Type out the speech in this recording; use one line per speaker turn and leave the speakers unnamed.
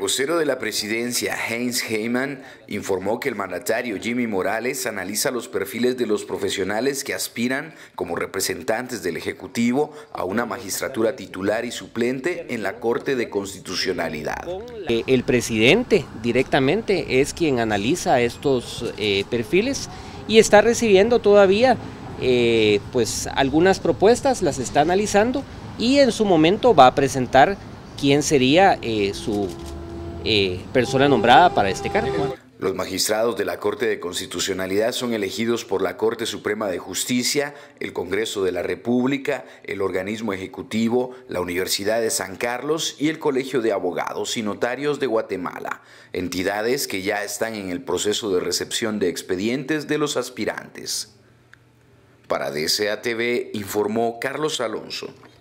vocero de la presidencia, Heinz Heymann, informó que el mandatario Jimmy Morales analiza los perfiles de los profesionales que aspiran como representantes del Ejecutivo a una magistratura titular y suplente en la Corte de Constitucionalidad.
El presidente directamente es quien analiza estos perfiles y está recibiendo todavía pues algunas propuestas, las está analizando y en su momento va a presentar quién sería su persona nombrada para este cargo.
Los magistrados de la Corte de Constitucionalidad son elegidos por la Corte Suprema de Justicia, el Congreso de la República, el organismo ejecutivo, la Universidad de San Carlos y el Colegio de Abogados y Notarios de Guatemala, entidades que ya están en el proceso de recepción de expedientes de los aspirantes. Para DCA TV informó Carlos Alonso.